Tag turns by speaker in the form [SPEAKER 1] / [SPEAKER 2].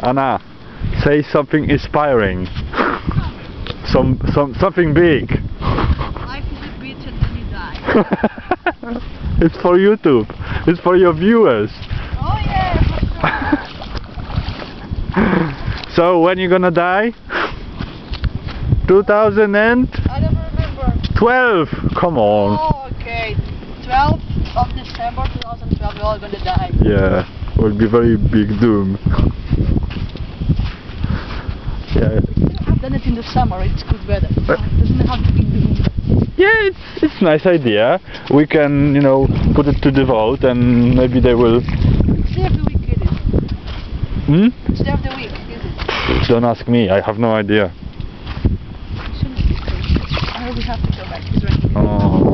[SPEAKER 1] Anna, say something inspiring. Something big.
[SPEAKER 2] Life is a bitch and then you die.
[SPEAKER 1] It's for YouTube. It's for your viewers.
[SPEAKER 2] Oh yeah, for sure.
[SPEAKER 1] So when you gonna die? 2000 and?
[SPEAKER 2] I don't remember.
[SPEAKER 1] 12. Come on.
[SPEAKER 2] Oh, okay. 12th of December 2012, we're all gonna die.
[SPEAKER 1] Yeah, will be very big doom. Yeah.
[SPEAKER 2] I've done it in the summer, it's good weather. It doesn't have to be doom.
[SPEAKER 1] Yeah, it's nice idea. We can, you know, put it to the vote and maybe they will.
[SPEAKER 2] Which day of the week it is?
[SPEAKER 1] Hmm?
[SPEAKER 2] Which day of the week is it?
[SPEAKER 1] Don't ask me, I have no idea.
[SPEAKER 2] Shouldn't be crazy. I hope we have to go back. It's raining.
[SPEAKER 1] Oh.